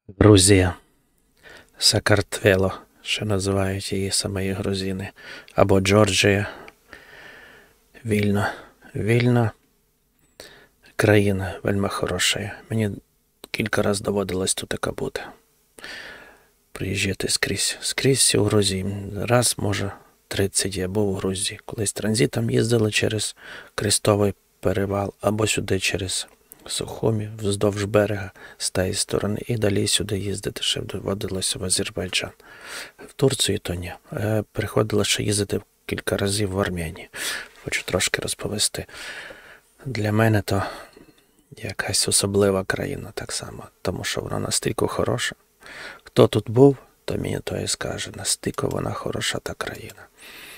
Грузія, Сакартвело, що називають її самі грузини, або Джорджія, Вільна країна, вельми хороша. Мені кілька разів доводилось тут бути. Приїжджати скрізь у Грузії. Раз, може, 30 я був у Грузії. Колись транзитом їздили через Крестовий перевал, або сюди через Сухумі, вздовж берега, з тієї сторони, і далі сюди їздити, ще доводилося в Азербайджан. В Турцію то ні. Приходилося ще їздити кілька разів в Арменію. Хочу трошки розповісти. Для мене то якась особлива країна так само, тому що вона настільки хороша. Хто тут був, то мені то і скаже, настільки вона хороша та країна.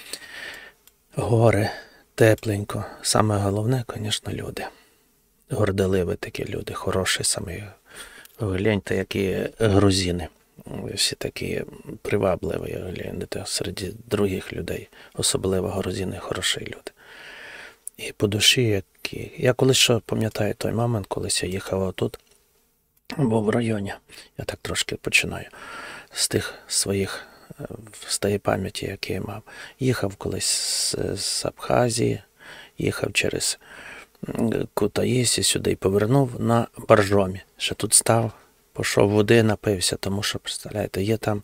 Гори, тепленько. Саме головне, звісно, люди. Горделиві такі люди, хороші самі. Гляньте, які грузини. Всі такі привабливі, гляньте, серед других людей. Особливо грузини, хороші люди. І по душі, які... Я колись що пам'ятаю той момент, колись я їхав отут, був в районі. Я так трошки починаю. З тих своїх, з тієї пам'яті, які я мав. Їхав колись з Абхазії, їхав через Кутаїсі сюди і повернув на Боржомі. Ще тут став, пішов води, напився, тому що, представляєте, є там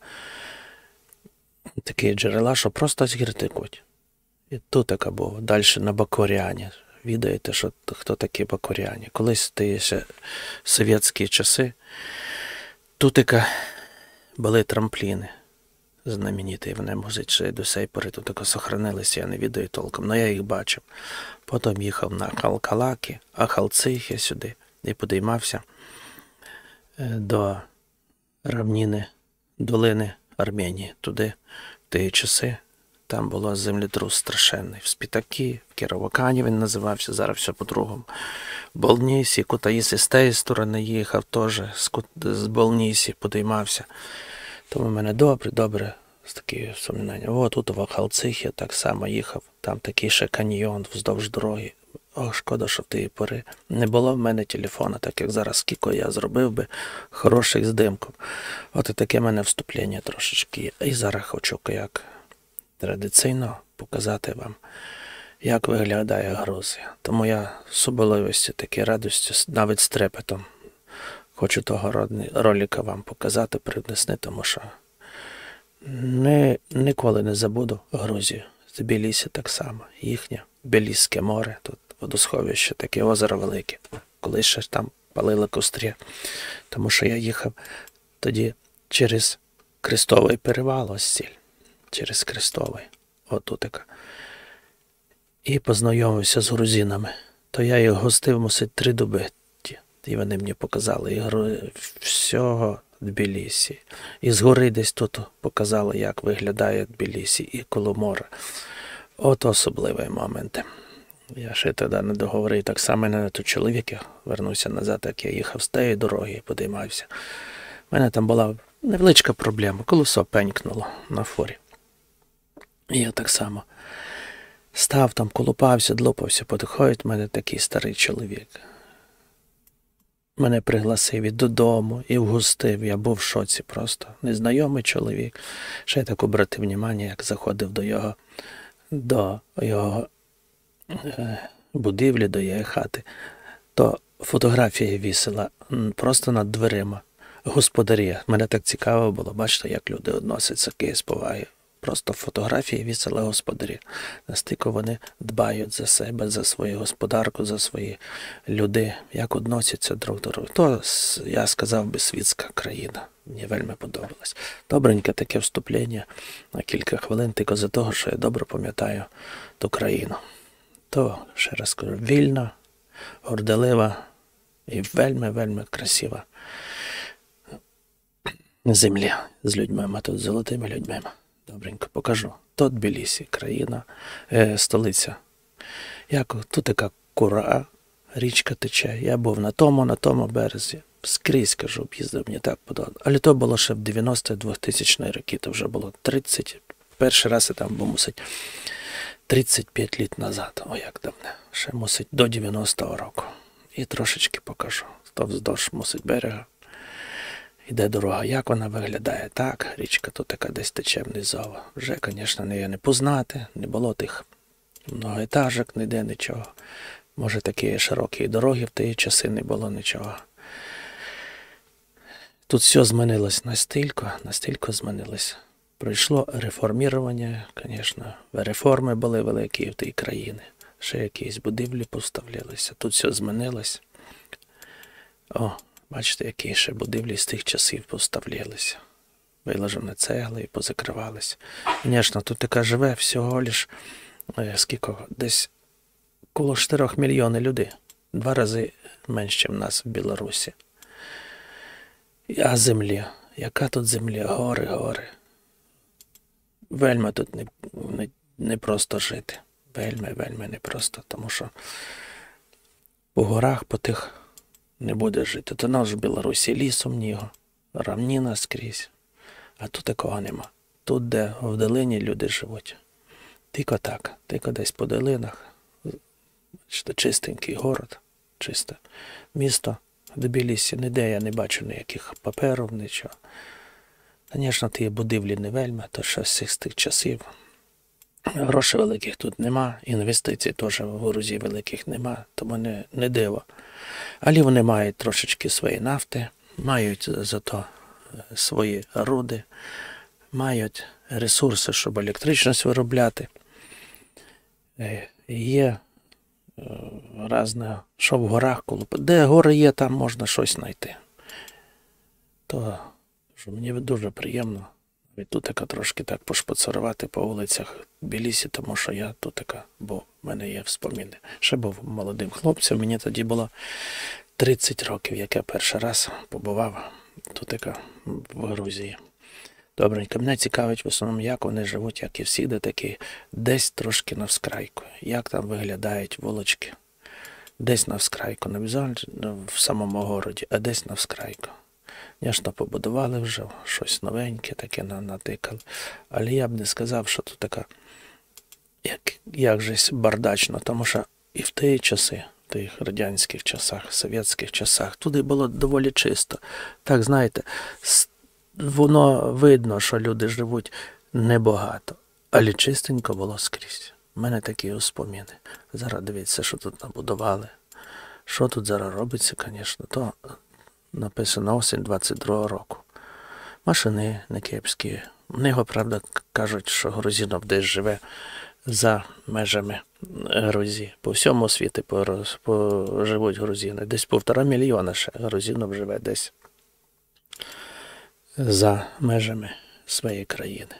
такі джерела, що просто з гір текуть. І тут така був. Далі на Бакуряні. Відаєте, що хто такі Бакуряні. Колись ті ще совєтські часи, тут були трампліни знамениті. Вони, може, ще до сей пори тут сохранилися, я не відаю толком, але я їх бачив. Потім їхав на Халкалаки, Ахалцихи сюди і підіймався до равнини, долини Арменії. Туди, в ті часи, там було землетрус страшенний. В Спітакі, в Кіровакані він називався, зараз все по-другому. В Болнісі, Кутаїсі з тієї сторони їхав теж, з Болнісі підіймався. Тому в мене добре такі вспоминання. О, тут в Ахалцихі так само їхав, там такий ще каньйон вздовж дороги. О, шкода, що в тієї пори не було в мене телефона, так як зараз, скільки я зробив би хороших здимків. От і таке в мене вступлення трошечки. І зараз хочу, як традиційно, показати вам, як виглядає Грузія. Тому я з особливості, такі радості, навіть з трепетом, хочу того ролика вам показати, принести, тому що ніколи не забуду Грузію. Тбілісі так само, їхнє Білізьке море, тут водосховище, таке озеро велике. Колись ще там палили кострі, тому що я їхав тоді через Крестовий перевал, ось ціль, через Крестовий, отутика. І познайомився з грузинами. То я їх гостив, мусить 3 доби. І вони мені показали всього Тбілісі. І згори десь тут показали, як виглядає Тбілісі і коло моря. От особливі моменти. Я ще тоді не договорив. Так само на той чоловік, я вернувся назад, як я їхав з тієї дороги і підіймався. У мене там була невеличка проблема. Колесо пенькнуло на фурі. І я так само став там, колупався, длопався, підходить в мене такий старий чоловік. Мене пригласив і додому, і вгостив. Я був в шоці просто. Незнайомий чоловік. Ще я так обратив увагу, як заходив до його будівлі, до його хати. То фотографія вісила просто над дверима. Господарі. Мене так цікаво було, бачите, як люди відносяться з поваги. Просто фотографії вісила господарі. Настільки вони дбають за себе, за свою господарку, за свої люди, як відносяться друг до друга. То, я сказав би, світська країна. Мені вельми подобалось. Добреньке таке вступлення на кілька хвилин, тільки за того, що я добре пам'ятаю ту країну. То, ще раз скажу, вільна, горделива і вельми красива земля з людьми, а тут з золотими людьми. Добренько покажу. То Тбілісі, країна, столиця. Тут така Кура, річка тече. Я був на тому березі. Скрізь, кажу, об'їздив, мені так подобалося. Але то було ще в 90-2000 роки, то вже було 30. Перший раз я там був, мусить, 35 літ назад. О, як давно. Ще мусить до 90-го року. І трошечки покажу. То вздовж мусить берега. Іде дорога, як вона виглядає? Так, річка тут така десь тече внизу. Вже, звісно, не познати, не було тих многоетажок, ніде нічого. Може, такі широкі дороги в ті часи не було нічого. Тут все змінилось настільки змінилось. Пройшло реформування, звісно, реформи були великі в тій країні. Ще якісь будівлі поставлялися, тут все змінилось. О, бачите, які ще будівлі з тих часів поставлялися. Виложені цегли і позакривалися. Звісно, тут така живе всього лиш, скільки, десь коло 4 мільйонів людей. 2 рази менше, ніж в нас в Білорусі. А землі? Яка тут земля? Гори, гори. Вельми тут не просто жити. Вельми не просто, тому що у горах по тих не буде жити. То нас в Білорусі лісом ніго, равніна скрізь. А тут такого нема. Тут, де в долині люди живуть. Тільки так, тільки десь по долинах. Чистенький город, чисте місто. В Тбілісі ніде я не бачу ніяких паперів, нічого. Звісно, ті будівлі не вельми, то щось з тих часів. Грошей великих тут нема, інвестицій теж в Грузії великих нема, тому не диво. Але вони мають трошечки свої нафти, мають зато свої руди, мають ресурси, щоб електричність виробляти. Є різне, що в горах, де гори є, там можна щось знайти. То мені дуже приємно. І тут така трошки так пошпацарувати по вулицях Тбілісі, тому що я тут така, бо в мене є вспоміни. Ще був молодим хлопцем, мені тоді було 30 років, як я перший раз побував тут така в Грузії. Добренько, мене цікавить в основному, як вони живуть, як і всі, де такі, десь трошки навскрайку, як там виглядають вулички. Десь навскрайку, не обов'язково в самому городі, а десь навскрайку. Звісно, побудували вже щось новеньке, таке натикали. Але я б не сказав, що тут така, як жесть бардачно, тому що і в ті часи, в тих радянських часах, совєтських часах, туди було доволі чисто. Так, знаєте, воно видно, що люди живуть небагато, але чистенько було скрізь. У мене такі успоміни. Зараз дивіться, що тут набудували. Що тут зараз робиться, звісно, то написано осінь 22-го року. Машини не кепські. В нього, правда, кажуть, що грузинов десь живе за межами Грузії. По всьому світі живуть грузини. Десь 1,5 мільйона ще грузинов живе десь за межами своєї країни.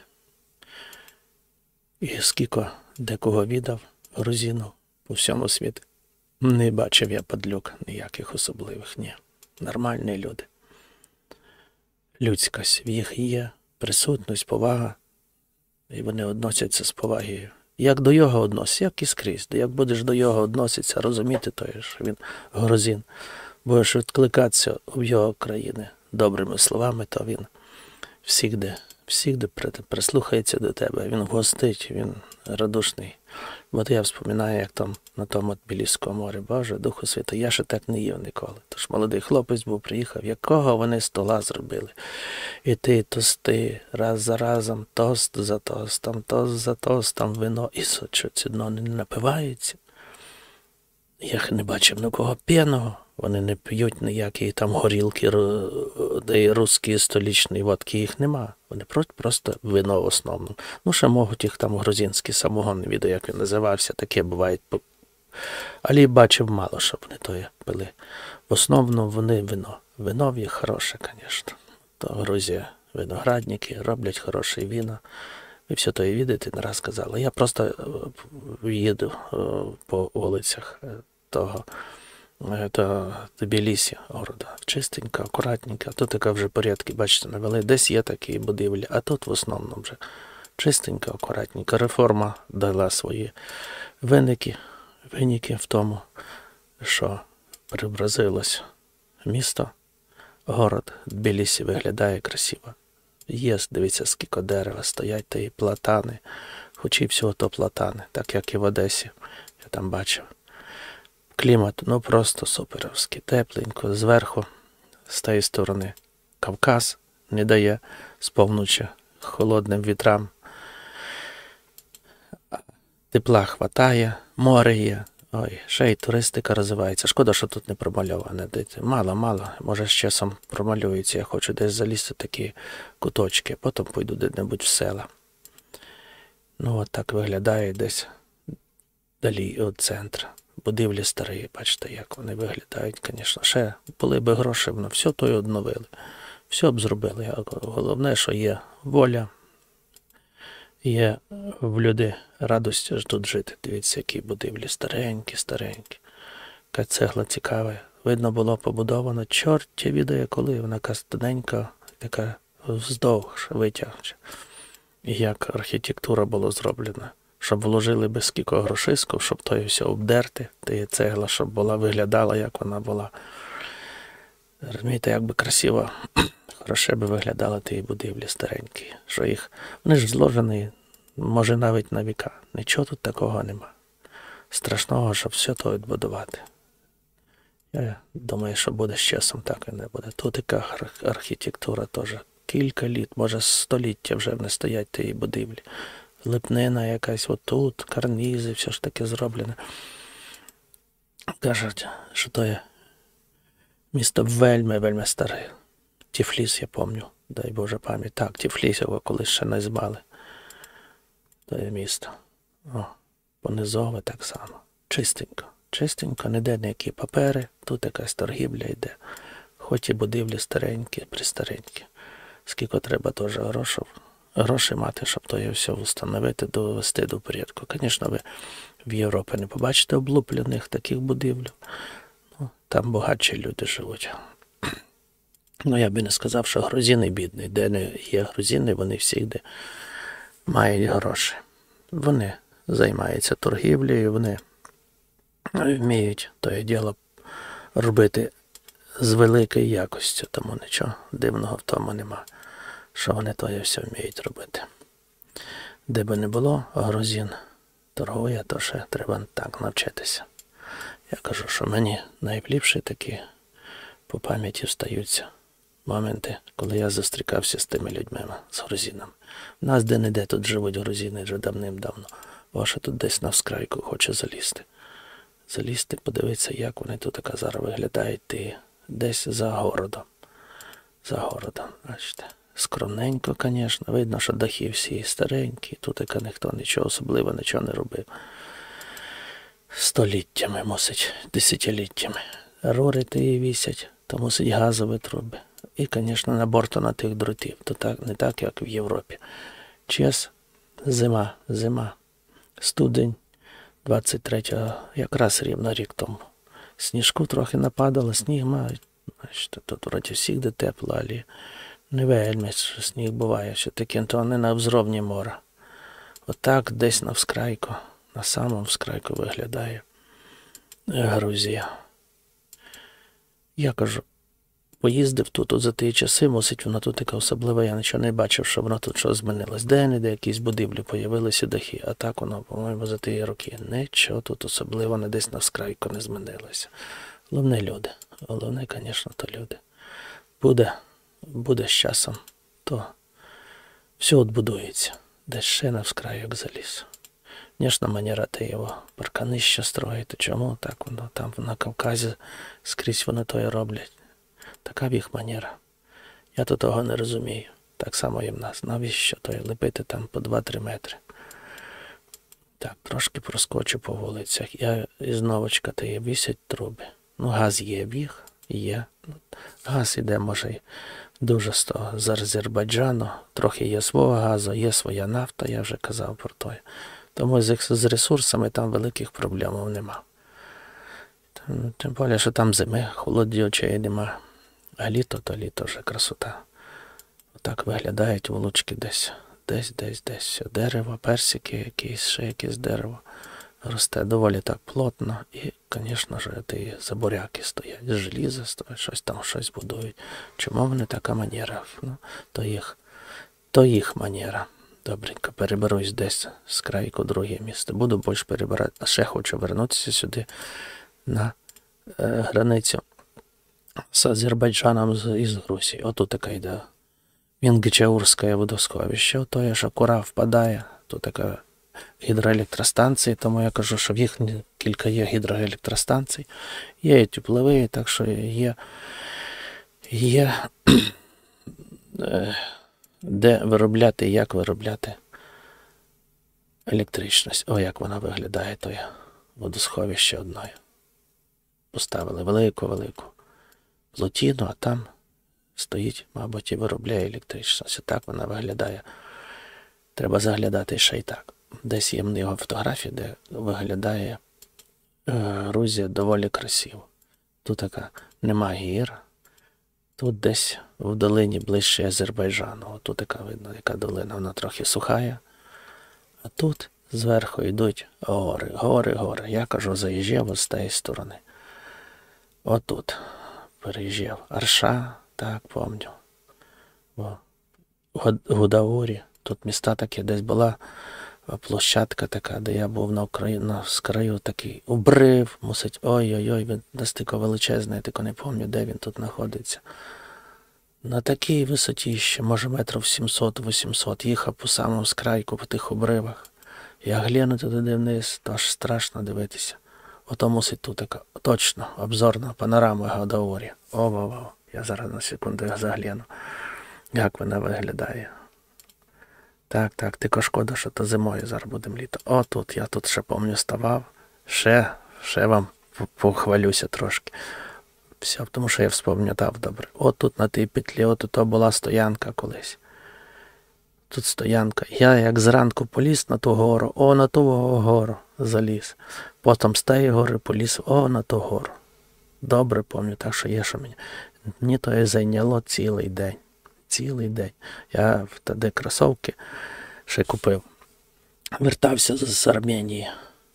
І скільки декого віддав грузинів по всьому світі. Не бачив я падлюк ніяких особливих, ні. Нормальні люди. Людськость в їх є, присутність, повага. І вони відносяться з повагою. Як до його відноситься, як і скрізь. Як будеш до його відноситися, розуміти то, що він грузин. Будеш відкликатися в його країни добрими словами, то він всігде прислухається до тебе. Він гостить, він радушний. От я вспоминаю, як там на тому Тбіліському морі, Боже, Духу Святий, я ще так не їв ніколи. Тож молодий хлопець був, приїхав, якого вони стола зробили. І ти тости, раз за разом, тост за тостом, тост за тостом, вино. І що, ці дно не напиваються? Я не бачив нікого п'яного. Вони не п'ють ніякі там горілки, русські, столічні водки, їх нема. Вони просто вино в основному. Ну, ще можуть їх там грузинський самогон, не відео, як він називався, таке буває. Але бачив мало, щоб вони то пили. В основному вони вино. Вино в їх хороше, звісно. То Грузія, виноградники, роблять хороше віно. Ви все то і видите, не раз казали. Я просто їду по вулицях того Тбілісі, города. Чистенько, акуратненько. Тут така вже порядки, бачите, навели. Десь є такі будівлі, а тут в основному вже чистенько, акуратненько. Реформа дала свої виники в тому, що преобразилось місто, город Тбілісі виглядає красиво. Є, дивіться, скільки дерева стоять, та і платани, хоч і всього то платани, так як і в Одесі, я там бачив. Клімат, ну просто суперовський, тепленько, зверху, з тієї сторони Кавказ не дає сповнучи холодним вітрам. Тепла хватає, море є. Ой, ще й туристика розвивається. Шкода, що тут не промальоване. Мало. Може, з часом промалюється. Я хочу десь залізти такі куточки. Потім пойду де-небудь в села. Ну, от так виглядає десь далі від центру. Будівлі старі, бачите, як вони виглядають, звісно. Ще були б гроші, воно все то й одновили. Все б зробили. Головне, що є воля, є в люди радості ж тут жити. Дивіться, які будівлі старенькі. Яка цегла цікава. Видно було побудовано, чорт відає коли. Вона така тоненька, така вздовж витягнуча. І як архітектура була зроблена. Щоб вложили би скільки грошиськів, щоб то і все обдерти, та цегла, щоб була, виглядала, як вона була. Розумієте, як би красиво, хороше би виглядали ті будівлі старенькі. Що їх, вони ж зложені, може навіть на віка. Нічого тут такого нема. Страшного, щоб все то відбудувати. Я думаю, що буде з часом так і не буде. Тут яка архітектура теж. Кілька літ, може століття вже не стоять ті будівлі. Липнина якась отут, карнізи, все ж таки зроблене. Кажуть, що то є місто вельми старе. Тіфліс, я пам'ятаю, дай Боже пам'ять. Так, Тіфліс його колись ще назвали. То є місто. О, понизове так само. Чистенько, ніде ніякі папери, тут якась торгівля йде. Хоч і будівлі старенькі, пристаренькі. Скільки треба теж гроші мати, щоб то все встановити, довести до порядку. Звісно, ви в Європі не побачите облуплених таких будівель. Ну, там багатші люди живуть. Ну, я би не сказав, що грузини бідні. Де не є грузини, вони всі мають гроші. Вони займаються торгівлею, вони вміють те діло робити з великою якістю, тому нічого дивного в тому нема, що вони то все вміють робити. Де би не було, грузин торгує, то ще треба так навчитися. Я кажу, що мені найліпші такі по пам'яті встаються моменти, коли я зустрікався з тими людьми, з грузинами. У нас де-не-де тут живуть грузини вже давним-давно. Ваше тут десь навскрайку хоче залізти. Залізти, подивитися, як вони тут зараз виглядають, і десь за городом. Бачите. Скромненько, звісно. Видно, що дахи всі старенькі. Тут ніхто нічого особливого, нічого не робив. Століттями мусить, десятиліттями. Рури ті вісять, то мусить газові труби. І, звісно, на борту на тих дротів. То так, не так, як в Європі. Час, зима, студень, 23-го, якраз рівно рік тому. Сніжку трохи нападало, сніг мають. Тут вроді всіх де тепло, але не вельми, що сніг буває, що таке, то не на взровні мора. Отак десь на вскрайку, на самому вскрайку виглядає Грузія. Я кажу, поїздив тут за ті часи, мусить воно тут таке особливе, я нічого не бачив, що воно тут щось змінилось. Де-не-де якісь будівлі появилися дахи, а так воно, по-моєму, за ті роки нічого тут особливо не десь на вскрайку не змінилося. Головне люди. Головне, звісно, то люди. Буде з часом, то все відбудується. Десь ще навскрайок заліз. Звісно, манера те його парканища строїти. Чому так воно там на Кавказі скрізь вони то і роблять. Така в їх манера. Я то того не розумію. Так само і в нас. Навіщо то лепити там по 2-3 метри. Так, трошки проскочу по вулицях. Я із новочка то є, вісять труби. Ну, газ є в їх, є. Газ іде, може, дуже з того, з Азербайджану. Трохи є свого газу, є своя нафта, я вже казав про те. Тому з ресурсами там великих проблем нема. Тим більше, що там зими, холодючої нема. А літо, то літо вже красота. Отак виглядають вулички десь. Десь. Дерево, персики якісь, ще якесь дерево. Росте доволі так плотно. І, звісно ж, ті заборяки стоять. З желіза стоять, щось будують. Чому вони така манера? Ну, то їх манера. Добренько, переберусь десь з крайку друге місто. Буду більше перебирати. А ще хочу вернутися сюди на границю з Азербайджаном і з Грузією. Отут така йде. Вінгчаурське водосховище. Ото є, що Кура впадає. Тут така гідроелектростанції, тому я кажу, що в їх кілька є гідроелектростанцій. Є і теплові, так що є де виробляти і як виробляти електричність. О, як вона виглядає, то є водосховище одною. Поставили велику-велику плотину, а там стоїть, мабуть, і виробляє електричність. Так вона виглядає. Треба заглядати ще й так. Десь є в його фотографії, де виглядає Грузія доволі красиво. Тут така нема гір. Тут десь в долині ближче Азербайджану. Тут така видно, яка долина, вона трохи сухая. А тут зверху йдуть гори, гори, гори. Я кажу, заїжджав ось з тієї сторони. Отут переїжджав. Арша, так, пам'ятаю. В Гудаурі. Тут міста такі, десь була площадка така, де я був з краю такий обрив, мусить, ой-ой-ой, він десь тако величезний, я тако не пам'ятаю, де він тут знаходиться. На такій висоті ще, може, метрів 700-800, їхав по самому скрайку, по тих обривах. Я глянути туди вниз, то аж страшно дивитися. Ото мусить тут така, точно, обзорна панорама Гудаурі. О-о-о, я зараз на секунду загляну, як вона виглядає. Так, тільки шкода, що то зимою зараз будемо літо. О, тут, я тут ще, пам'ятаю, ставав. Ще вам похвалюся трошки. Все, тому що я вспом'ятав добре. От тут на тій петлі, от то була стоянка колись. Тут стоянка. Я як зранку поліз на ту гору, на ту гору заліз. Потім з тієї гори поліз, на ту гору. Добре пам'ятаю, так що є, що мені то і зайняло цілий день. Цілий день. Я тоді кросовки ще купив. Вертався з Арменії.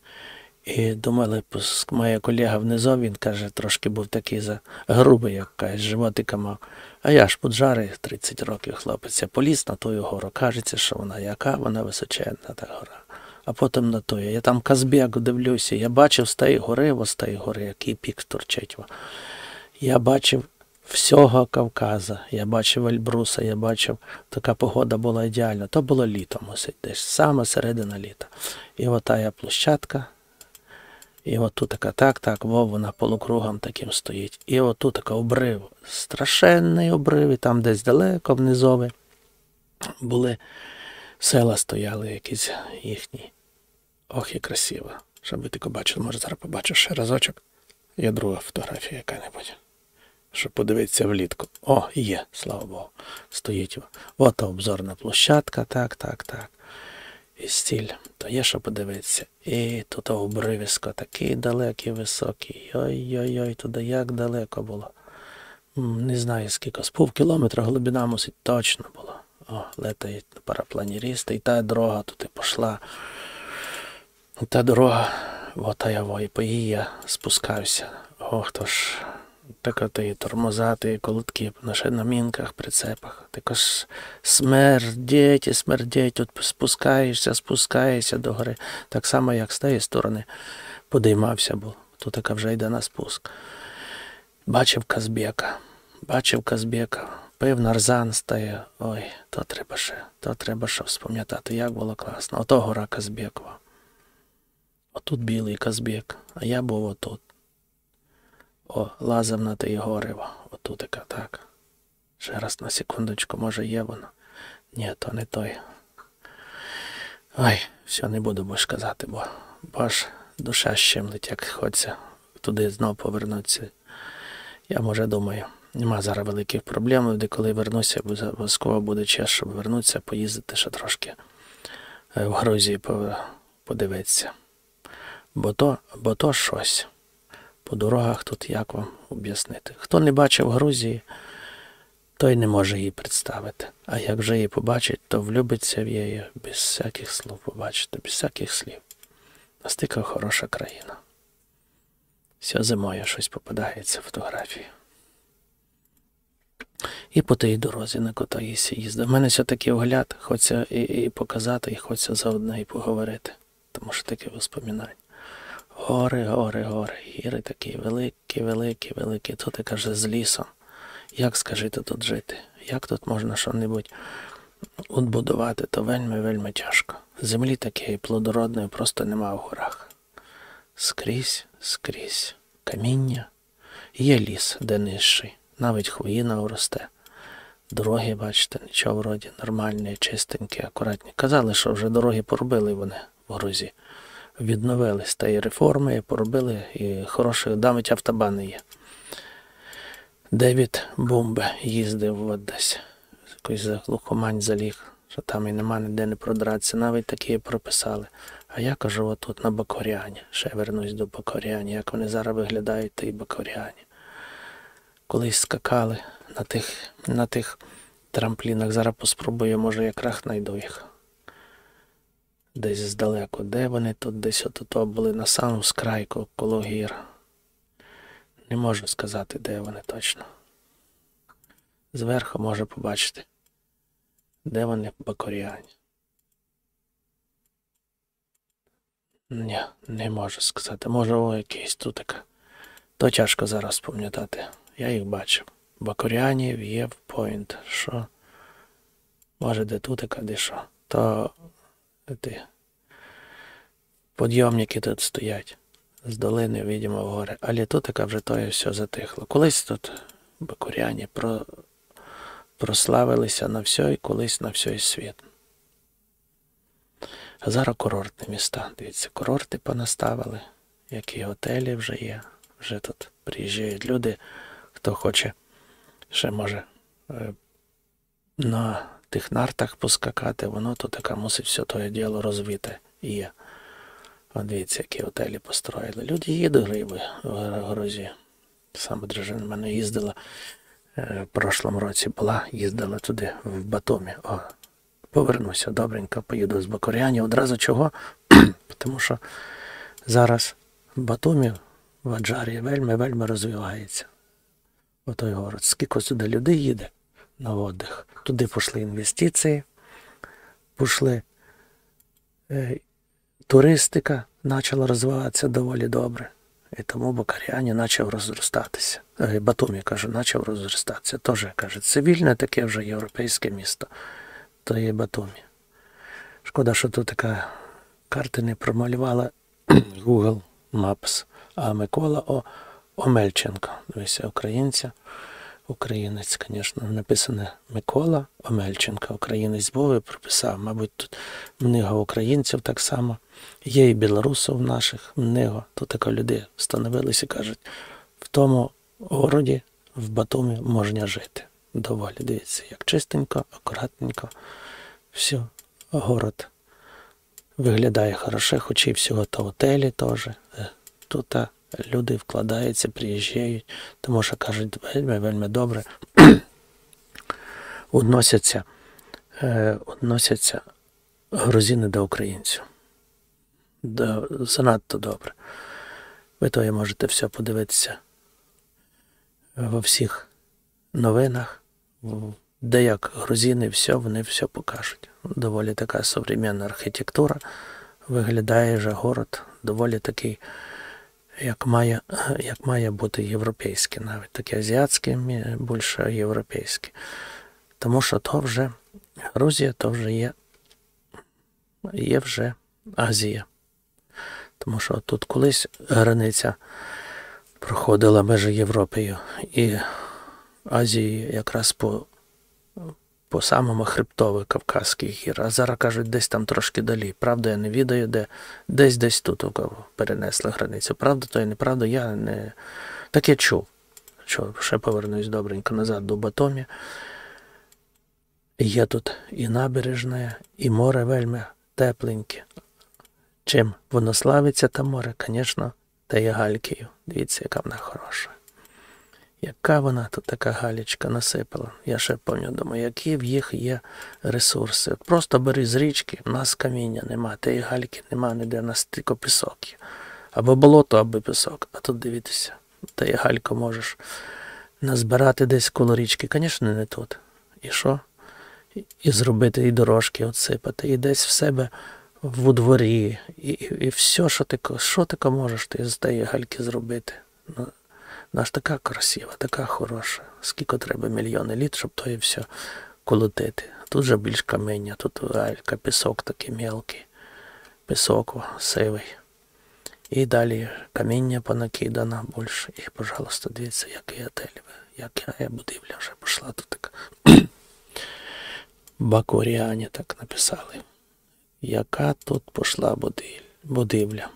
І думали, моя колега внизу, він каже, трошки був такий грубий, як каже, животика мав. А я ж поджарий, 30 років хлопець, я поліз на ту гору. Кажеться, що вона яка, вона височенна та гора. А потім на ту. Я там Казбек дивлюся, я бачив з тієї гори, який пік торчить. Я бачив всього Кавказа, я бачив Ельбруса, я бачив, така погода була ідеальна. То було літо, мусить, десь, саме середина літа. І отая площадка, і отут така, так, вона полукругом таким стоїть. І отут така обрив, страшенний обрив, і там десь далеко внизові були села стояли якісь їхні. Ох, і красиво. Щоб ви тако бачили, може зараз побачу ще разочок. Є друга фотографія яка-небудь. Щоб подивитися влітку. О, є, слава Богу. Стоїть. Ото обзорна площадка, так. І стіль. То є, що подивитися. І тут обривисько такий далекий, високий. Ой-ой-ой, туди як далеко було. Не знаю скільки. З півкілометра глибина мусить точно було. О, летають парапланерісти. І та дорога тут і пішла. Та дорога, і по її я спускався. Ох, то ж. Так і тормозати, колодки на мінках, прицепах. Також смердіть, тут спускаєшся до гори. Так само, як з тієї сторони подіймався був. Тут така вже йде на спуск. Бачив Казбека, пив нарзан стає. Ой, то треба ще вспам'ятати, як було класно. Ото гора Казбекова. Отут білий Казбек, а я був отут. Лазив на тій гори, отут така, так. Ще раз на секундочку, може є воно. Ні, то не той. Ой, все, не буду більше казати, бо аж душа щемлить, як хочеться туди знов повернутися. Я, може, думаю, нема зараз великих проблем, де коли вернуся, обов'язково буде час, щоб вернутися, поїздити ще трошки в Грузії подивитися. Бо то щось. По дорогах тут як вам об'яснити. Хто не бачив Грузії, той не може її представити. А як вже її побачить, то влюбиться в її без всяких слів побачити, без всяких слів. Настільки хороша країна. Все зимою щось попадається фотографії. І по тій дорозі, на котрій їздив. У мене все такий огляд, хочеться і показати, і хочеться заодно і поговорити. Тому що таке воспоминання. гори, гори, гори. Гіри такі великі, великі, великі. Тут я каже з лісом. Як, скажіть, тут жити? Як тут можна що-небудь відбудувати? То вельми, вельми тяжко. Землі такої плодородної просто нема в горах. Скрізь, скрізь. Каміння. Є ліс, де нижчий. Навіть хвоїна росте. Дороги, бачите, нічого вроді нормальні, чистенькі, акуратні. Казали, що вже дороги поробили вони в Грузії. Відновились та і реформи, поробили, і хороші, навіть автобани є. Девід Бумбе їздив десь, якийсь глухомань заліг, що там і нема ніде не продратися, навіть такі прописали. А я кажу, отут на Бакоріані, ще вернусь до Бакоріані, як вони зараз виглядають, ті Бакоріані. Колись скакали на тих трамплінах, зараз поспробую, може якраз знайду їх. Десь здалеку, де вони тут, десь отут були на самому скрайку коло гір. Не можу сказати, де вони точно. Зверху може побачити, де вони Бакоріані. Ні, не можу сказати. Може, якийсь тут така. То тяжко зараз пам'ятати. Я їх бачив. Бакоріані, В'єв, Пойнт. Що? Може, де тут така, де що. То підйомники тут стоять. З долини, видимо, вгори. Але тут така вже то і все затихло. Колись тут Бакоріані прославилися на все і колись на все світ. А зараз курортні міста. Дивіться, курорти понаставили, які готелі вже є. Вже тут приїжджають люди, хто хоче, ще може на тих нартах поскакати, воно тут така мусить все те діло розвите є. От дивіться, які готелі построїли. Люди їдуть в Грузії. Саме дружина в мене їздила, в прошлому році була, їздила туди, в Батумі. О, повернуся, добренько, поїду з Бакоріані. Одразу чого? Тому що зараз в Батумі, в Аджарі вельми розвивається. Отой город. Скільки сюди людей їде на віддих. Туди пішли інвестиції, пішли туристика, почала розвиватися доволі добре. І тому Бакоріані почав розростатися. Батумі, кажу, почав розростатися. Теж, каже, цивільне таке вже європейське місто. То є Батумі. Шкода, що тут така карти не промалювала Google Maps. А Микола Омельченко. Дивіться, українець, звісно, написане Микола Омельченко. Українець був і прописав. Мабуть, тут много українців так само. Є і білорусів наших, много. Тут такі люди встановилися і кажуть, в тому городі, в Батумі, можна жити. Доволі, дивіться, як чистенько, акуратненько. Все, город виглядає хороше, хоч і всього то готелі теж. Тут люди вкладаються, приїжджають, тому що, кажуть, вельми добре відносяться грузини до українців. Занадто добре. Ви то можете все подивитися во всіх новинах, де як грузини, вони все покажуть. Доволі така сучасна архітектура, виглядає вже город доволі такий, як має бути європейський, навіть таке азіатське, більше європейське. Тому що то вже Грузія, то вже є вже Азія. Тому що тут колись границя проходила між Європою і Азією якраз по самому хребтових Кавказьких гір. А зараз, кажуть, десь там трошки далі. Правда, я не відаю, де. Десь тут перенесли границю. Правда, то і неправда, я не... Таке чув. Ще повернусь добренько назад до Батумі. Є тут і набережна, і море вельми тепленьке. Чим воно славиться, та море, звісно, та є галькою. Дивіться, яка вона хороша. Яка вона тут така галічка насипала. Я ще пам'ятаю, думаю, які в їх є ресурси. Просто бери з річки, в нас каміння нема, тієї гальки нема ніде, у нас тільки пісок є. Або болото, або пісок. А тут дивіться, тієї гальку можеш назбирати десь коло річки. Звісно, не тут. І що? І зробити, і дорожки отсипати. І десь в себе в дворі, і все, що ти можеш ти з тієї гальки зробити. Ну, вона ж така красива, така хороша. Скільки треба мільйони літ, щоб то і все колотити. Тут же більш каміння, тут галька, пісок такий мелкий, пісок сивий. І далі каміння понакидано більше. І, пожалуйста, дивіться, який отель, яка будівля вже пішла тут така. Бакуріані так написали. Яка тут пішла будівля.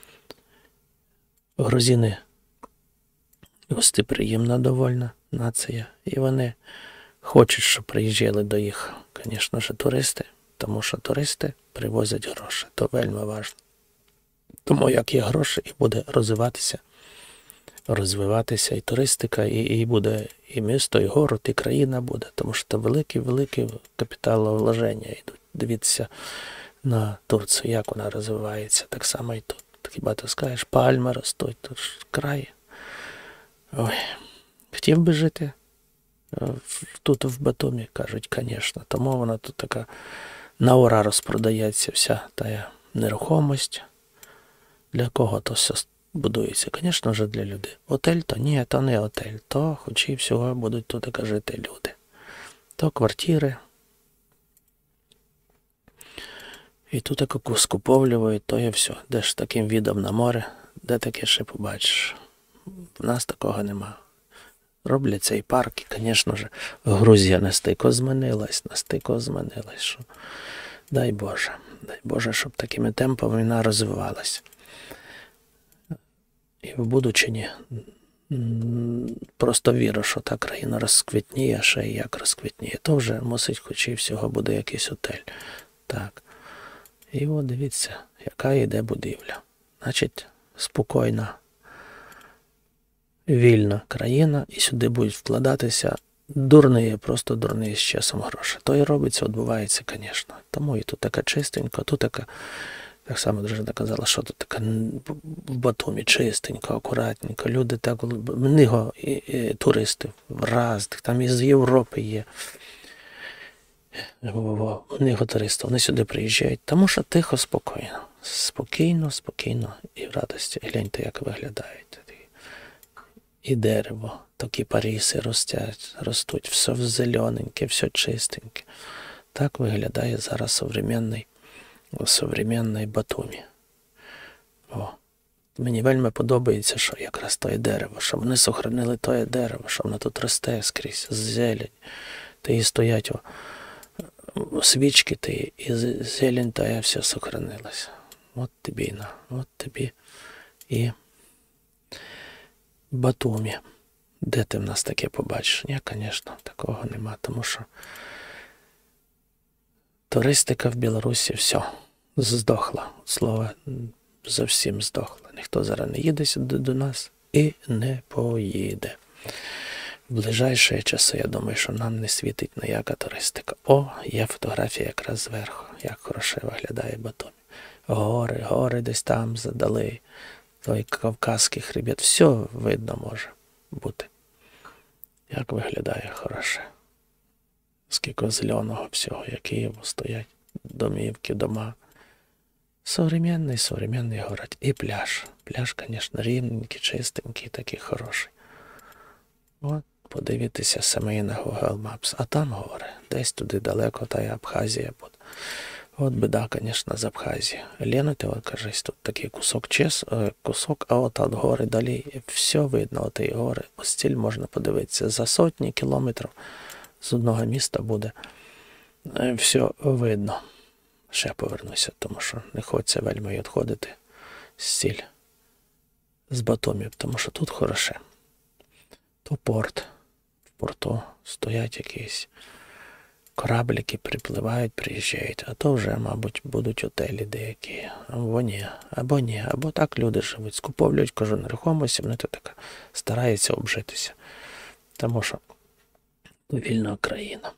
Грузини гостеприємна довольна нація. І вони хочуть, щоб приїжджали до їх, звісно ж, туристи. Тому що туристи привозять гроші. То вельми важливо. Тому як є гроші, і буде розвиватися і туристика, і буде і місто, і город, і країна буде. Тому що це великі капіталовложення йдуть. Дивіться на Турцію, як вона розвивається. Так само і тут. Хіба ти скажеш, пальми ростуть, тут ж край. Ой, хотів би жити тут в Батумі, кажуть, звісно. Тому вона тут така на ура розпродається вся та нерухомість. Для кого то все будується? Звісно вже для людей. Отель то ні, то не отель. То хоч і всього будуть тут жити люди. То квартири. І тут таку скуповлюють, то є все. Де ж таким відом на море, де таке ще побачиш. В нас такого нема. Роблять цей парк, і, звісно ж, Грузія настільки змінилась, що дай Боже, щоб такими темпами вона розвивалась. І в будучині просто вірю, що та країна розквітніє, ще і як розквітніє. То вже мусить хоч і всього буде якийсь отель. Так. І от дивіться, яка йде будівля. Значить, спокійна, вільна країна, і сюди будуть вкладатися просто дурні з часом гроші. То і робиться, відбувається, звісно. Тому і тут така чистенька, тут така, так само дружина казала, що тут така в Батумі чистенько, акуратненько. Люди так, много туристів разних, там із Європи є. Много туристів, вони сюди приїжджають, тому що тихо, спокійно і в радості. Гляньте, як виглядають. І дерево, такі паріси ростуть, все зелененьке, все чистеньке. Так виглядає зараз современний Батумі. Мені вельми подобається, що якраз тоє дерево, що вони сохранили тоє дерево, що воно тут росте скрізь, зелень. Та і стоять свічки, і зелень та все сохранилося. От тобі і Батумі. Де ти в нас таке побачиш? Ні, звісно, такого нема, тому що туристика в Білорусі все, здохла. Слово зовсім здохла. Ніхто зараз не їде сюди до нас і не поїде. В ближайші часи, я думаю, що нам не світить ніяка туристика. Є фотографія якраз зверху, як хороше виглядає Батумі. Гори десь там задали. Той Кавказький хребет, все видно може бути. Як виглядає хороше. Скільки зеленого всього, які стоять домівки, дома. Современний город. І пляж. Пляж, звісно, рівненький, чистенький, такий хороший. От, подивитися самі на Google Maps. А там гори. Десь туди далеко, та й Абхазія буде. От біда, звісно, з Абхазії. Ленути, от, кажись, тут такий кусок, а от гори далі, все видно, от і гори. Ось стіль можна подивитися. За сотні кілометрів з одного міста буде все видно. Ще повернуся, тому що не хочеться вельми відходити стіль з Батумі, тому що тут хороше. То порт. В порту стоять якісь кораблики, припливають, приїжджають, а то вже, мабуть, будуть отелі деякі. Або ні, або так люди живуть, скуповують кожну нерухомість, вони то так стараються обжитися. Тому що вільна країна.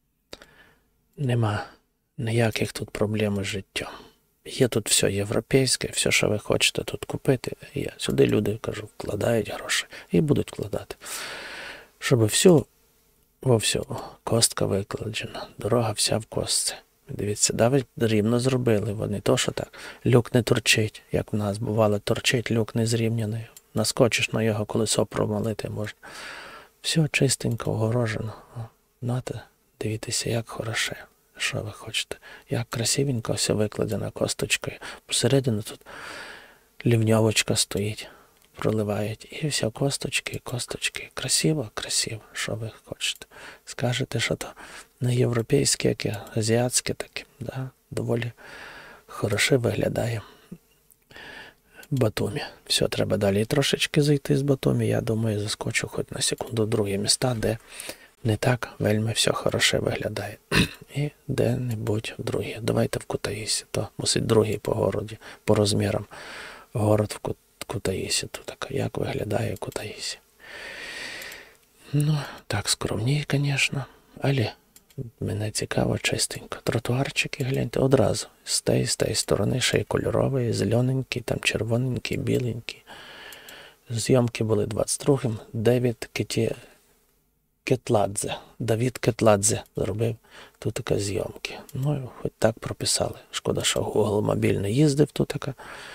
Нема ніяких тут проблем з життям. Є тут все європейське, все, що ви хочете тут купити, є. Сюди люди, кажу, вкладають гроші і будуть вкладати. Щоб все костка викладена, дорога вся в костці. Дивіться, навіть рівно зробили вони. То, що так, люк не торчить, як в нас бувало, торчить, люк не зрівняний. Наскочиш на його колесо промалити можна. Все чистенько, огорожено. Нате, дивіться, як хороше. Що ви хочете? Як красивенько все викладено косточкою. Посередину тут лівньовочка стоїть, проливають. І все, косточки, косточки. Красиво, красиво. Що ви хочете? Скажете, що то не європейське, яке, азіатське таке. Да? Доволі хороше виглядає Батумі. Все, треба далі трошечки зайти з Батумі. Я думаю, заскочу хоч на секунду в другі міста, де не так вельми все хороше виглядає. І де-небудь в другі. Давайте в Кутаїсі. То мусить другий по городі, по розмірам. Город в Кутаїсі. Тут так, як виглядає Кутаїсі. Ну, так скромніше, звісно. Але мене цікаво чистенько. Тротуарчики, гляньте, одразу. З тієї сторони ще й кольоровий, зелененький, там червоненький, біленький. Зйомки були 22-м. Давід Кетладзе зробив тут така зйомки. Ну, хоч так прописали. Шкода, що Google мобіль не їздив тут така.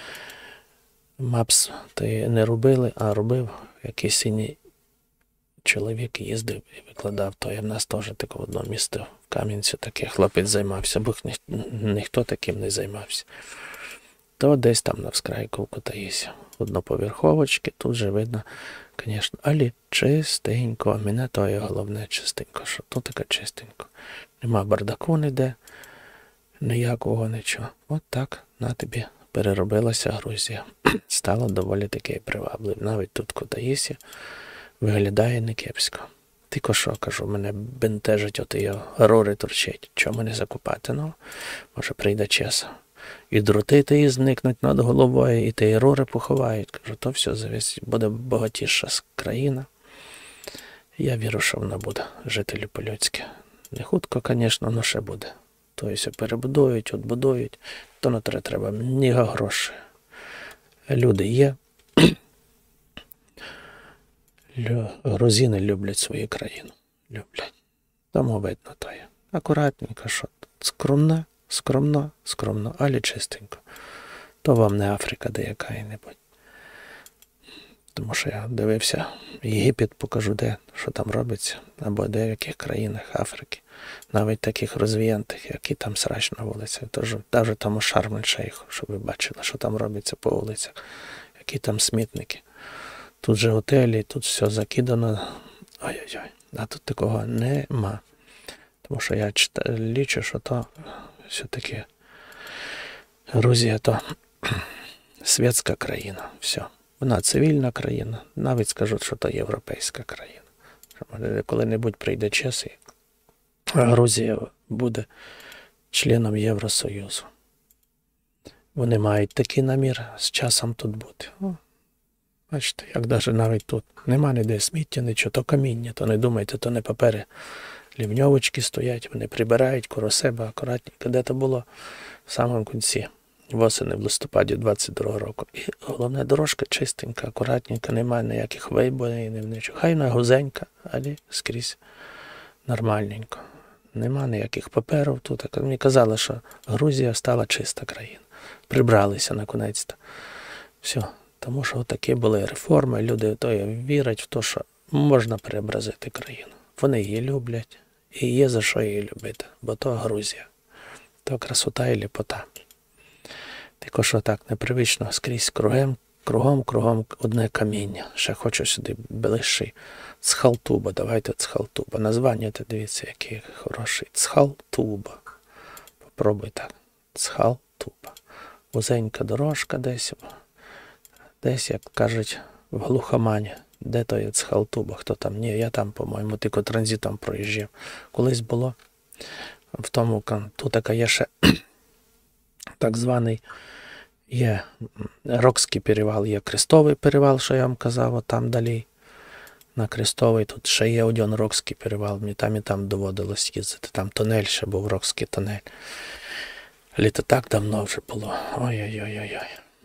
Maps не робили, а робив якийсь синій чоловік їздив і викладав то. І в нас теж таке одно місто в Кам'янці такий хлопець займався, бо ніхто таким не займався. То десь там на вскрайку в Кутаїсі. Одноповерховочки, тут же видно, звісно, але чистенько. Мене то є головне чистенько, що тут таке чистенько. Нема бардаку ніде, ніякого нічого. От так на тобі переробилася Грузія. Стало доволі таки привабливо. Навіть тут в Кутаїсі виглядає не кепсько. Тільки що, кажу, мене бентежить оті рури торчать. Чому не закупати? Ну, може прийде час. І дроти ті зникнуть над головою, і ті рури поховають. Кажу, то все зависить. Буде багатіша країна. Я вірю, що вона буде жителі по-людськи. Не хутко, звісно, але ще буде. Тобто перебудують, відбудують. То не треба ні грошей. Люди є. Грузини люблять свою країну. Люблять. Тому видно то є. Акуратненько, що скромно, але чистенько. То вам не Африка де яка-небудь. Тому що я дивився, Єгипет покажу де, що там робиться, або де в яких країнах Африки. Навіть таких розвіянтих, які там срач на вулицях. Тож, навіть там у Шарм-ель-Шейху, щоб ви бачили, що там робиться по вулицях. Які там смітники. Тут же готелі, тут все закидано. Ой-ой-ой. А тут такого нема. Тому що я лічу, що то все-таки Грузія то світська країна. Все. Вона цивільна країна. Навіть скажуть, що то європейська країна. Коли-небудь прийде час і Грузія буде членом Євросоюзу. Вони мають такий намір з часом тут бути. Бачите, як навіть тут нема ніде сміття, нічого, то каміння, то не думайте, то не папери. Лівньовочки стоять, вони прибирають коло себе акуратненько. Де то було в самому кінці, восени, в листопаді 22-го року. І головне, дорожка чистенька, акуратненька, немає ніяких виборів, нічого. Хай вона гузенька, але скрізь нормальненько. Нема ніяких паперів тут. Мені казали, що Грузія стала чиста країна. Прибралися наконець-то. Все. Тому що такі були реформи, люди вірять в те, що можна переобразити країну. Вони її люблять, і є за що її любити, бо то Грузія, то красота і ліпота. Тільки що так непривично скрізь кругом одне каміння. Ще хочу сюди ближчий Цхалтуба, давайте Цхалтуба. Названня, дивіться, яке хороше. Цхалтуба. Попробуй так. Цхалтуба. Вузенька дорожка десь, як кажуть, в глухомані. Де то є Цхалтуба, хто там? Ні, я там, по-моєму, тільки транзитом проїжджав. Колись було в тому, тут така є ще так званий, є Рокський перевал, є Крестовий перевал, що я вам казав, там далі. На Крестовий тут ще є один Рокський перевал, мені там доводилось їздити, там тунель ще був, Рокський тунель. Літо так давно вже було. Ой-ой-ой-ой.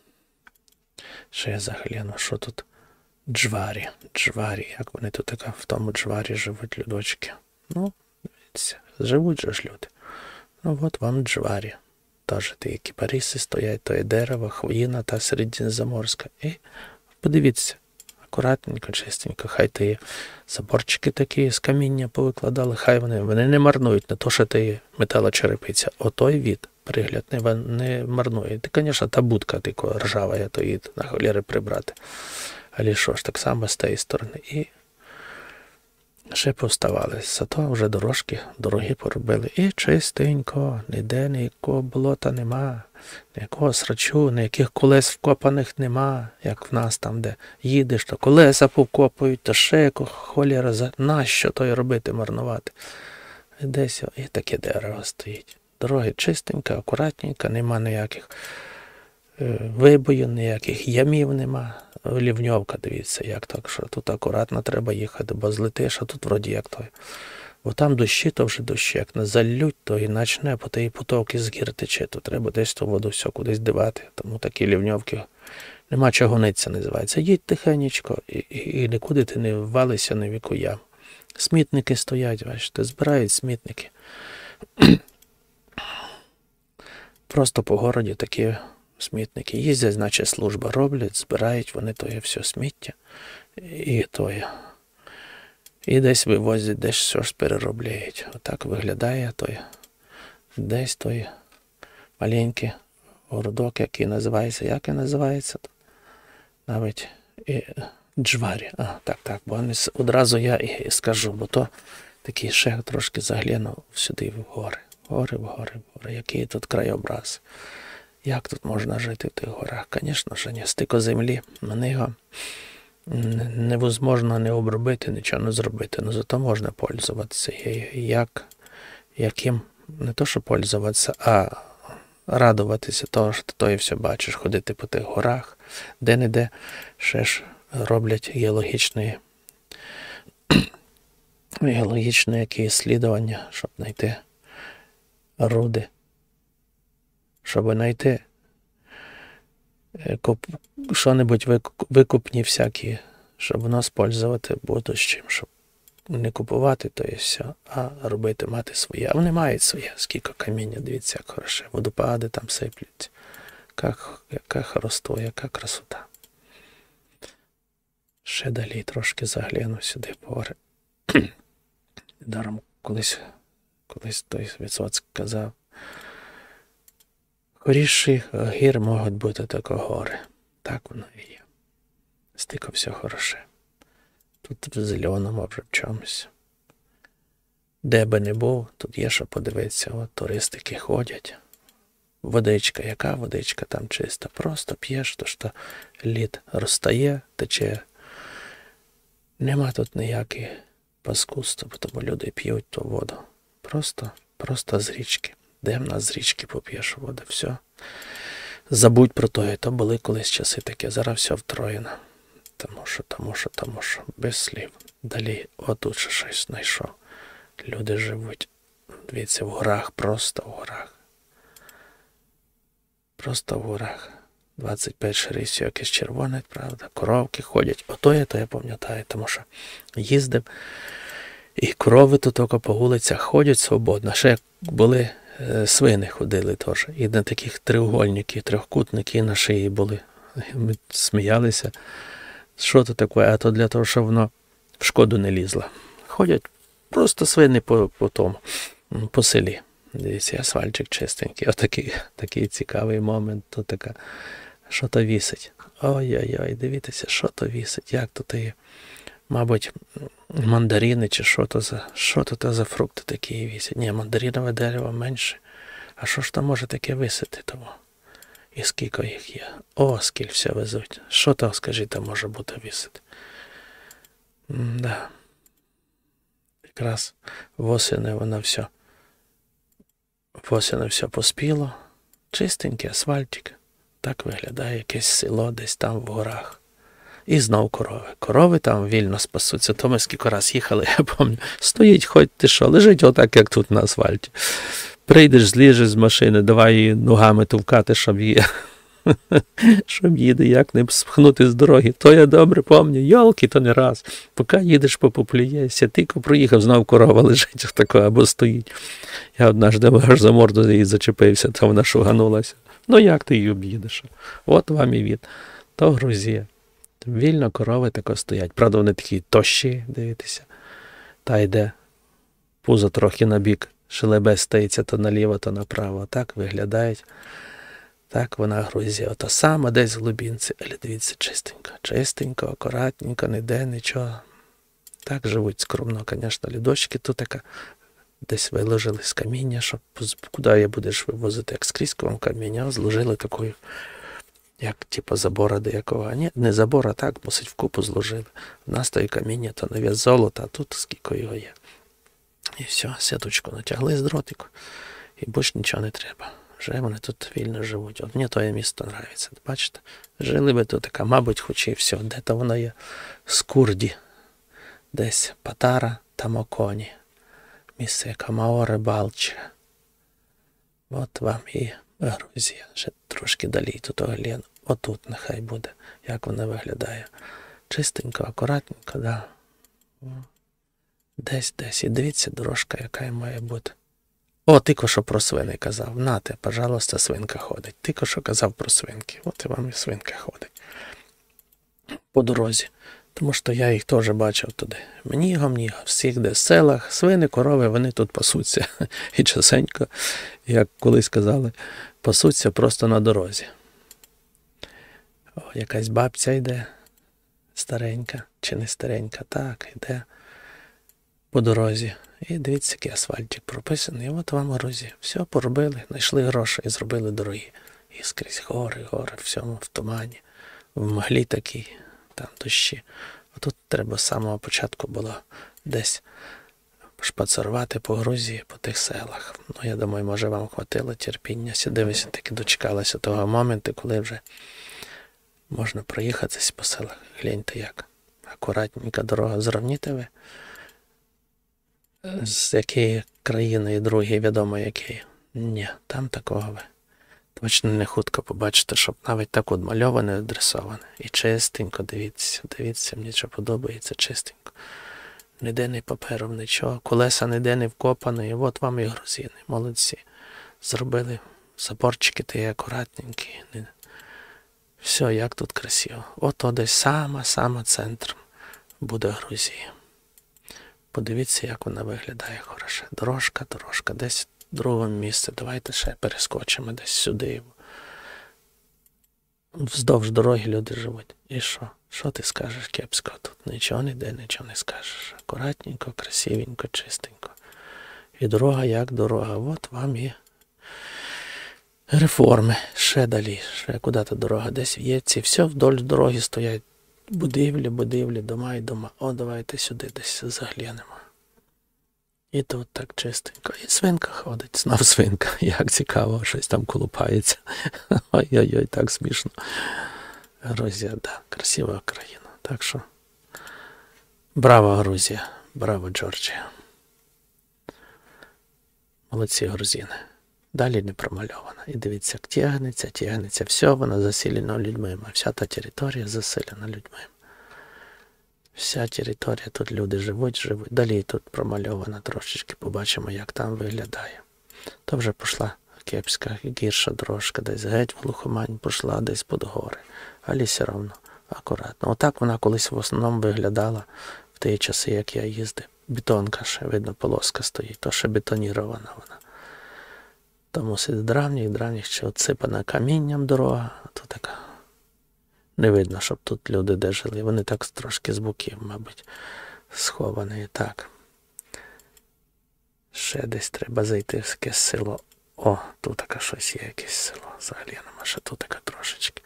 Ще я загляну, що тут? Джварі, як вони тут в тому Джварі живуть людочки. Ну, дивіться, живуть же ж люди. Ну от вам Джварі. Теж ті кіпариси стоять, то є дерево, хвоїна та середземноморська. І подивіться, акуратненько, чистенько, хай ті заборчики такі з каміння повикладали, хай вони не марнують, не то, що ти металочерепиця. Отой від, пригляд, не марнує. Ти, звісно, та будка така ржава, я то її на холєри прибрати. Але що ж, так само з тієї сторони. І ще повставали. Зато вже дороги поробили. І чистенько, ніде ніякого болота нема, ніякого срачу, ніяких колес вкопаних нема, як в нас там, де їдеш, то колеса повкопують, то ще холєра, нащо то й робити, марнувати. І десь і таке дерево стоїть. Дороги чистенько, акуратненько, нема ніяких вибоїв, ніяких ямів нема. Лівньовка, дивіться, як так, що тут акуратно треба їхати, бо злетиш, а тут вроді як той. Бо там дощі, то вже дощі, як не залють, то і почне по тій потоки з гір тече, то треба десь ту воду все кудись дивати. Тому такі лівньовки, нема чого гонитися, називається. Їдь тихенечко і нікуди ти не ввалися ні в яку яму. Смітники стоять, бачите, збирають смітники. Просто по городі такі смітники їздять, значить служба роблять, збирають вони тоє все сміття і тоє. І десь вивозять, десь все ж переробляють. Отак виглядає той, десь той маленький городок, який називається, як він називається? Навіть Джварі. Так, бо одразу я і скажу, бо то такий ще трошки заглянув сюди в гори. Гори, який тут крайобраз. Як тут можна жити в тих горах? Звісно ж, ні. Стико землі, на його невозможно не обробити, нічого не зробити. Но зато можна пользуватися. Яким, не то, що пользуватися, а радуватися того, що ти все бачиш, ходити по тих горах, де-не-де ще ж роблять геологічні які іслідування, щоб знайти руди, щоб знайти що-небудь викупні всякі, щоб воно спользувати будущим, щоб не купувати то і все, а робити, мати своє. А вони мають своє, скільки каміння, дивіться, як хороше. Водопади там сиплються. Яка хоросто, яка красота. Ще далі трошки загляну сюди в гори. Даром колись той Висоцький казав, хоріших гір можуть бути тако гори. Так воно і є. Стико все хороше. Тут в зеленому, вже в чомусь. Де би не був, тут є що подивитися. От туристики ходять. Водичка, яка водичка там чиста. Просто п'єш, то що лід розтає, тече. Нема тут ніяких паскудства, тому люди п'ють ту воду. Просто з річки. Де в нас з річки поп'єш воду, все. Забудь про то, то були колись часи такі, зараз все втроєно. Тому що, без слів. Далі, отут ще щось знайшов. Люди живуть, дивіться, в горах, просто в горах. Просто в горах. 25 шерифів, якесь червоне, правда, коровки ходять. Ото я пам'ятаю, тому що їздив, і корови тут тільки по вулицях ходять свободно. Ще були свини ходили теж. І на таких треугольників, трьохкутники на шиї були. Ми сміялися. Що то таке? А то для того, щоб воно в шкоду не лізло. Ходять просто свини по селі. Дивіться, асфальтик чистенький. Отакий цікавий момент. То така, що то вісить. Ой-ой-ой, дивіться, що то вісить. Як то є? Мабуть, мандарини чи що то за фрукти такі вісять. Ні, мандаринове дерево менше. А що ж там може таке висити того? І скільки їх є? Скільки все везуть. Що то, скажіть, може бути висити? Да. Якраз восени воно все. Восени все поспіло. Чистенький асфальтик. Так виглядає якесь село десь там в горах. І знов корови. Корови там вільно спасуться. То ми скільки раз їхали, я пам'ятаю. Стоїть, хоч ти що, лежить отак, як тут на асфальті. Прийдеш, зліжеш з машини, давай її ногами товкати, щоб її Щоб їде, як не спхнути з дороги. То я добре пам'ятаю, йолки, то не раз. Поки їдеш по поплієшся, тільки проїхав, знов корова лежить тако, або стоїть. Я однажды аж за морду її зачепився, то вона шуганулася. Ну як ти її об'їдеш? От вам і від. То Грузія. Вільно корови тако стоять. Правда, вони такі тощі, дивитися. Та йде пузо трохи на бік. Шелебес стається то наліво, то направо. Так виглядають. Так вона Грузія. Ото саме десь в глибинці. Але дивіться, чистенько. Чистенько, акуратненько, ніде нічого. Так живуть скромно, звісно. Лідочки тут така десь виложили з каміння, щоб куди я будеш вивозити, як скрізь кругом каміння, зложили такою, як типу забора деякого. А ні, не забор, а так, мусить вкупу зложили. У нас то і каміння, то навіть золото, а тут скільки його є. І все, сіточку натягли з дротику. І більше нічого не треба. Вже вони тут вільно живуть. От мені твоє місто подобається. Бачите? Жили би тут така, мабуть, хоч і все. Де-то воно є Скурді. Десь Патара та Моконі. Місце Камаоре Балче. От вам і Грузія. Ще трошки далі тут оглянь. Отут нехай буде. Як вона виглядає. Чистенько, акуратненько, да. Десь. І дивіться, дорожка, яка має бути. О, тільки що про свини казав. Нате, пожалуйста, свинка ходить. Тільки що казав про свинки. От і вам і свинка ходить. По дорозі. Тому що я їх теж бачив туди. Мніго, всіх де в селах, свини, корови, вони тут пасуться. І частенько, як колись казали, пасуться просто на дорозі. О, якась бабця йде, старенька, чи не старенька, так, йде по дорозі. І дивіться, який асфальтик прописаний. І от вам Грузія. Все поробили, знайшли гроші і зробили дороги. І скрізь гори, всьому в тумані, в мглі такій. Там дощі. Отут треба з самого початку було десь шпацарувати по Грузії, по тих селах. Ну, я думаю, може вам хватило терпіння. Дивися, таки дочекалися того моменту, коли вже можна проїхатись по селах. Гляньте як. Акуратненька дорога. Зрівніте ви, з якої країни і другої, відомо якої. Ні, там такого ви точно не хутко побачите, щоб навіть так от мальоване, адресоване. І чистенько, дивіться, мені що подобається, чистенько. Ніде не паперов, нічого, колеса ніде не вкопані, і от вам і грузини, молодці. Зробили заборчики такі акуратненькі. Все, як тут красиво. Ото десь сама центр буде Грузії. Подивіться, як вона виглядає хороше. Дорожка, десь в другому місці. Давайте ще перескочимо десь сюди. Вздовж дороги люди живуть. І що? Що ти скажеш кепсько тут? Нічого ніде, нічого не скажеш. Акуратненько, красивенько, чистенько. І дорога як дорога. От вам і реформи. Ще далі. Ще куди-то дорога десь в'ється. Все вдоль дороги стоять будівлі, дома і дома. О, давайте сюди десь заглянемо. І тут так чистенько. І свинка ходить. Знов свинка. Як цікаво, щось там колупається. Ой-ой-ой, так смішно. Грузія, да, красива країна. Так що, браво, Грузія. Браво, Джорджія. Молодці грузини. Далі не промальована. І дивіться, як тягнеться. Все воно заселено людьми. Вся та територія заселена людьми. Вся територія, тут люди живуть. Далі тут промальована трошечки. Побачимо, як там виглядає. То вже пішла кепська, гірша дорожка. Десь геть в глухомань пішла, десь під гори. Але все одно акуратно. Отак вона колись в основному виглядала в ті часи, як я їздив. Бетонка ще, видно, полоска стоїть. То ще бетонірована вона. Тому з древніх ще отсипана камінням дорога. А то така. Не видно, щоб тут люди де жили. Вони так трошки з боків, мабуть, сховані. Так. Ще десь треба зайти в якесь село. О, тут таке щось є, якесь село. Взагалі нема, ще тут таке трошечки.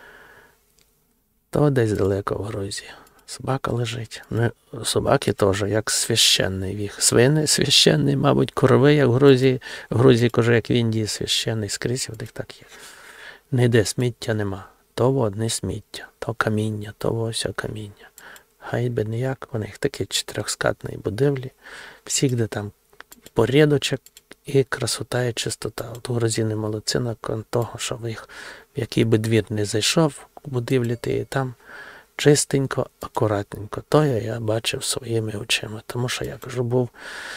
То десь далеко в Грузії. Собака лежить. Ну, собаки теж, як священний віх. Свини священний, мабуть, корови, як в Грузії. В Грузії, каже, як в Індії, священний. Скрізь в них так є. Ніде сміття нема. То одне сміття, то каміння, то ось каміння. Хай би ніяк, у них такі чотирьохскатні будівлі. Всіх, де там порядочок і красота, і чистота. От грузини молодці на того, що в який би двір не зайшов, в будівлі ти, і там чистенько, акуратненько. То я бачив своїми очима. Тому що, я кажу, був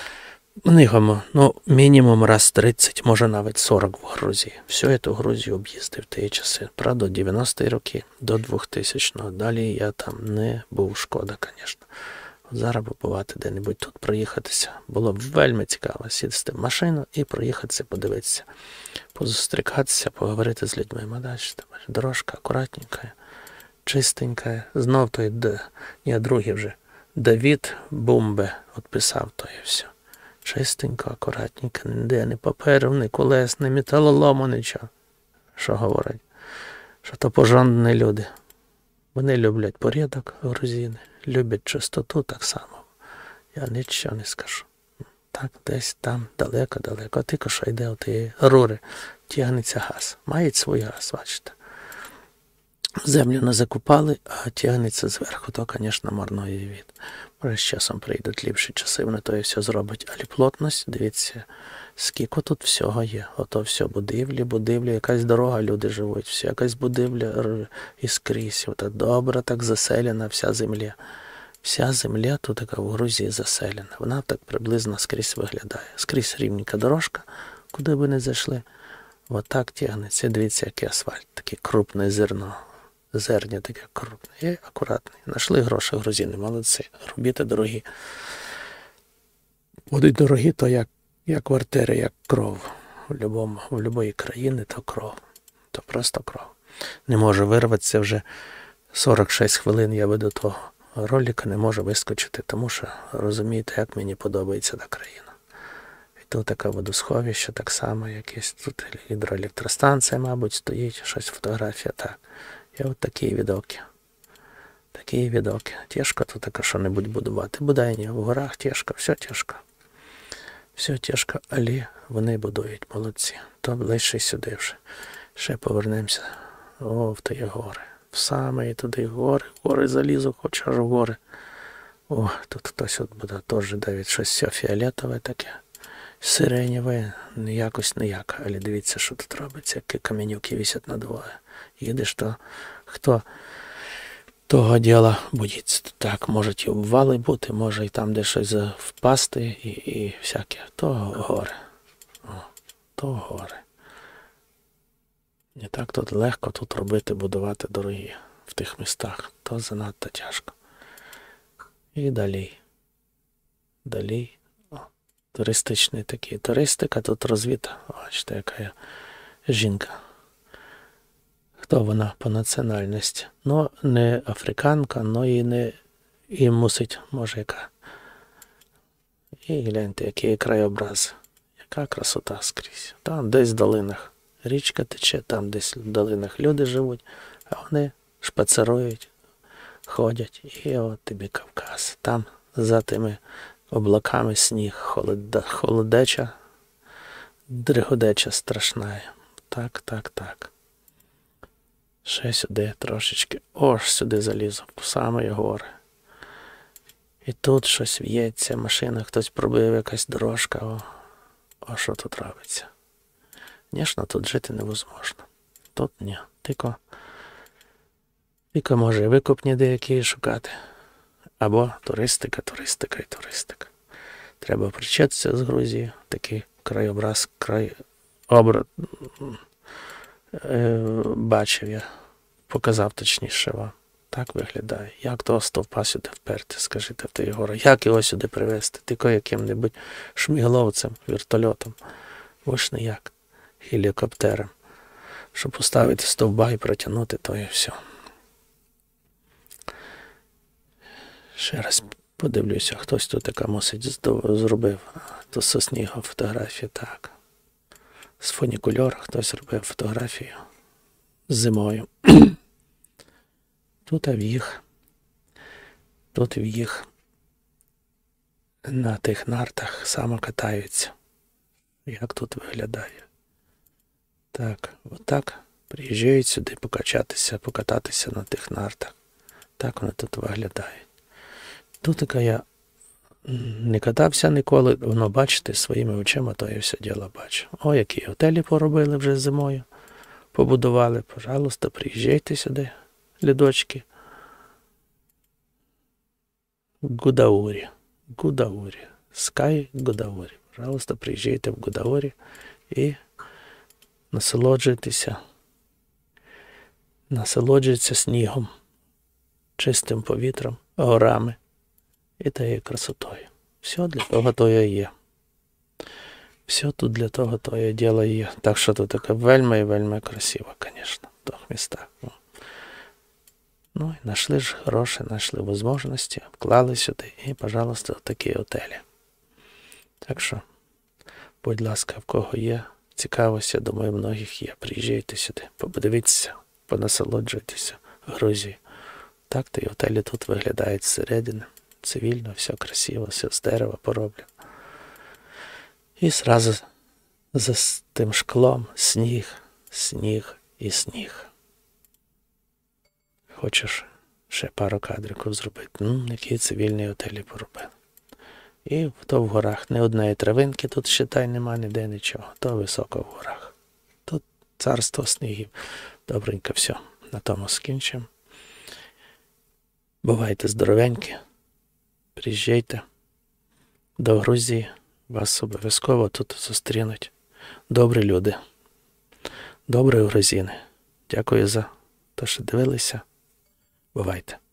мінімум раз 30, може навіть 40 в Грузії. Всю цю Грузію об'їздив в ті часи. Правда, 90-ті роки до 2000-го. Далі я там не був, шкода, звісно. Зараз побувати де-небудь тут, проїхатися. Було б вельми цікаво сісти в машину і проїхатися, подивитися, позустрікатися, поговорити з людьми. Дорожка акуратненька, чистенька. Знов той, другий вже, Давід Бумбе відписав то і все. Чистенько, акуратненько, ніде не паперів, ні колес, ні металолому, нічого. Що говорять? Що то пожонні люди. Вони люблять порядок, грузини, люблять чистоту так само. Я нічого не скажу. Так, десь там, далеко, тільки що йде у ті рури, тягнеться газ. Мають свій газ, бачите. Землю не закупали, а тягнеться зверху, то, звісно, марної від. Може, з часом прийдуть ліпші часи, вони то і все зроблять. Але плотність, дивіться, скільки тут всього є. Ото все, будівлі, якась дорога, люди живуть, все, якась будівля і скрізь. Ото добре так заселена вся земля. Вся земля тут така в Грузії заселена. Вона так приблизно скрізь виглядає. Скрізь рівненька дорожка, куди би не зайшли. Отак тягнеться. Дивіться, який асфальт, таке крупне зерно. Зерня таке крупне і акуратне. Нашли гроші грузини, молодці. Робіть дорогі. Будуть дорогі, то як квартири, як кров. В будь-якій країні то кров. То просто кров. Не можу вирватися вже 46 хвилин я веду того ролика, не можу вискочити, тому що розумієте, як мені подобається та країна. І тут таке водосховище, так само якесь. Тут гідроелектростанція, мабуть, стоїть, щось фотографія, так. І от такі відоки. Тяжко тут таке що-небудь будувати. Будайні в горах тяжко, все тяжко. Все тяжко, але вони будують, молодці. То ближче сюди вже. Ще повернемося. В ті гори. В саме туди гори залізу, хоч аж в гори. Тут хтось буде теж давить щось все фіолетове таке. Сиренєве, якось ніяк. Але дивіться, що тут робиться, які каменюки висять на двоє. Їдеш, то хто того діла боїться. Так, можуть і обвали бути, може і там де щось впасти і всяке. То гори. Не так тут легко тут робити, будувати дорогі в тих містах. То занадто тяжко. І далі. Туристичний такий. Туристика тут розвита. Бачите, яка жінка. Хто вона по національності? Не африканка, і мусить, може, яка. І гляньте, які краєобрази. Яка красота скрізь. Там десь в долинах річка тече, там десь в долинах люди живуть, а вони шпацирують, ходять. І от тобі Кавказ. Там за тими облаками сніг, холодеча, дригодеча страшна. Так. Ще сюди трошечки, сюди залізу, в самі гори. І тут щось в'ється, машина, хтось пробив, якась дорожка. Що тут робиться? Звісно, тут жити невозможно. Тут ні. Тільки може викупні деякі шукати. Або туристика. Треба причетися з Грузії. Такий краєобраз, бачив я, показав точніше вам. Так виглядає. Як того стовпа сюди вперти, скажіть, в тій горі? Як його сюди привезти? Тільки яким-небудь шмігловцем, вертольотом. Ось ніяк. Гелікоптером. Щоб поставити стовба і протягнути, то і все. Ще раз подивлюся, хтось тут така мусить зробив. То со снігу фотографії, так. З фунікульора хтось робив фотографію зимою. Тут в їх на тих нартах саме катаються. Як тут виглядає. Так, отак приїжджають сюди покататися на тих нартах. Так вони тут виглядають. Тут така я не катався ніколи, воно бачите, своїми очима то я все діло бачу. О, які готелі поробили вже зимою, побудували. Пожалуйста, приїжджайте сюди, лідочки. Гудаурі. Гудаурі. Скай Гудаурі. Пожалуйста, приїжджайте в Гудаурі і насолоджуйтеся снігом, чистим повітрям, горами і тією красотою. Все для того то і є. Все тут для того то і діло є. Так що тут таке вельми і вельми красиво, звісно, в тих містах. Ну, і знайшли ж гроші, знайшли можливості, вклали сюди і, пожалуйста, такі готелі. Так що, будь ласка, в кого є цікавості, думаю, многих є. Приїжджайте сюди, подивіться, понасолоджуйтеся Грузією. Так, то і готелі тут виглядають зсередини. Цивільно, все красиво, все з дерева пороблено. І зразу за тим шклом сніг, сніг і сніг. Хочеш ще пару кадриків зробити? Які цивільні готелі поробили. І то в горах. Не одної травинки тут, считай, нема ніде нічого. То високо в горах. Тут царство снігів. Добренько, все. На тому скінчимо. Бувайте здоровенькі. Приїжджайте до Грузії. Вас обов'язково тут зустрінуть. Добрі люди. Добрі грузини. Дякую за те, що дивилися. Бувайте.